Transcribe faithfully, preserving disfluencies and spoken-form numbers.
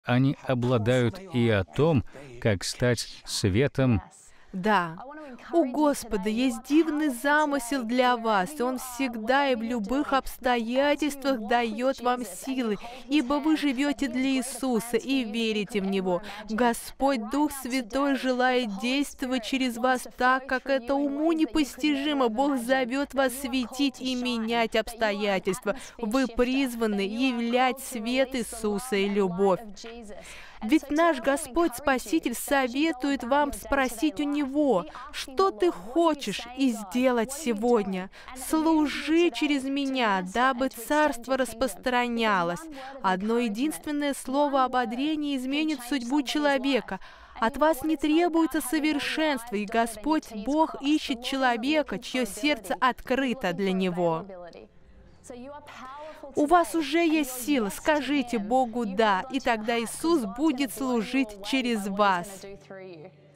они обладают и о том, как стать светом. Да, у Господа есть дивный замысел для вас, и Он всегда и в любых обстоятельствах дает вам силы, ибо вы живете для Иисуса и верите в Него. Господь Дух Святой желает действовать через вас так, как это уму непостижимо. Бог зовет вас светить и менять обстоятельства. Вы призваны являть свет Иисуса и любовь. Ведь наш Господь Спаситель советует вам спросить у Него, что ты хочешь и сделать сегодня. Служи через меня, дабы царство распространялось. Одно единственное слово ободрения изменит судьбу человека. От вас не требуется совершенства, и Господь Бог ищет человека, чье сердце открыто для Него. У вас уже есть сила, скажите Богу «да», и тогда Иисус будет служить через вас.